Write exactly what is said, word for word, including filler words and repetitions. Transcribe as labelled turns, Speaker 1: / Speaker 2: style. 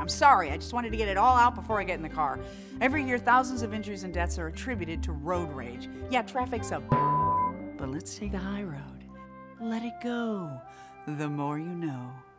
Speaker 1: I'm sorry, I just wanted to get it all out before I get in the car. Every year, thousands of injuries and deaths are attributed to road rage. Yeah, traffic's a but let's take the high road. Let it go. The more you know.